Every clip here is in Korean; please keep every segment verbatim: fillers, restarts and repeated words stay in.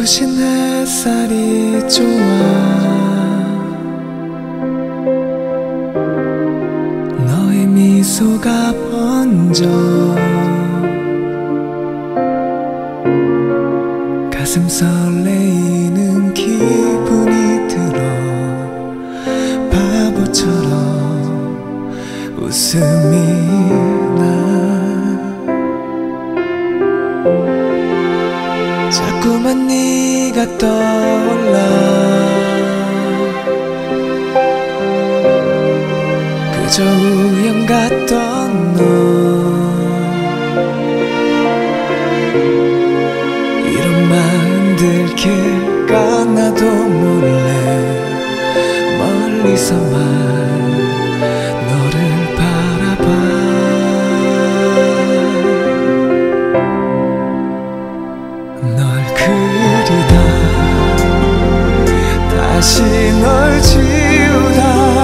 부신 햇살이 좋아. 너의 미소가 번져 가슴 설레이는 기분이 들어. 바보처럼 웃음이 나. 자꾸만 네가 떠올라. 그저 우연 같던 너. 이런 마음 들킬까 나도 몰래 멀리서만 너를 바라봐. 널 그리다 다시 널 지우다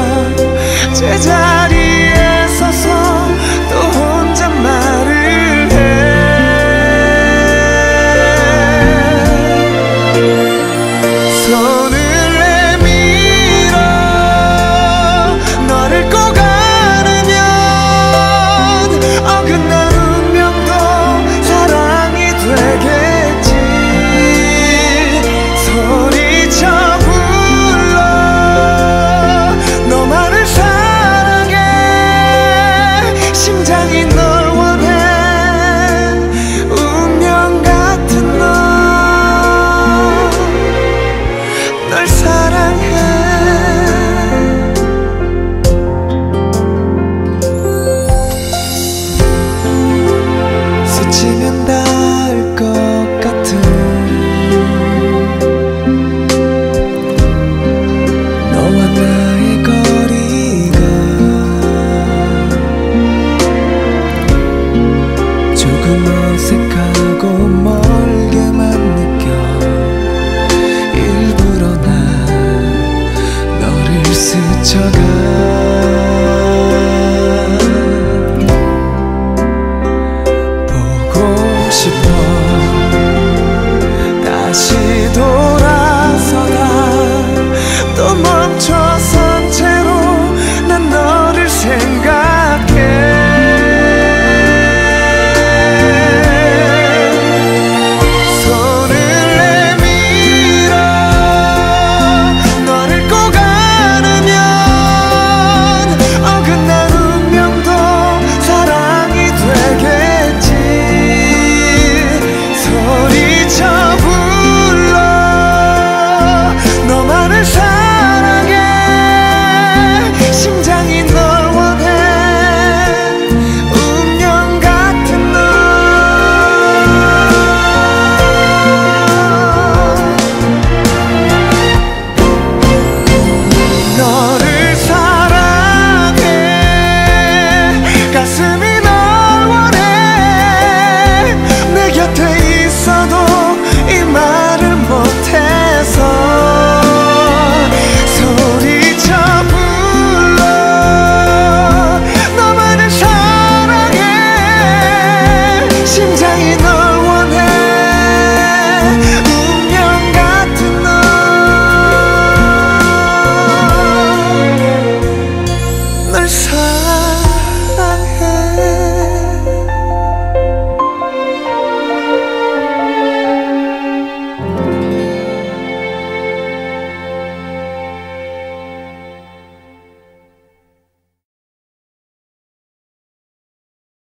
제자리에 서서 또 혼잣말을 해. 손을 내밀어 너를 꼭 안으면 어긋난 운명도 사랑이 되겠지. 소리쳐 불러 너만을 사랑해. 심장이 널 원해. 운명 같은 너. 널 사랑해. 스치면 닿을 것 같은 너와 나의 거리가 조금 어색하고 멀게만 느껴. 일부러 난 너를 스쳐가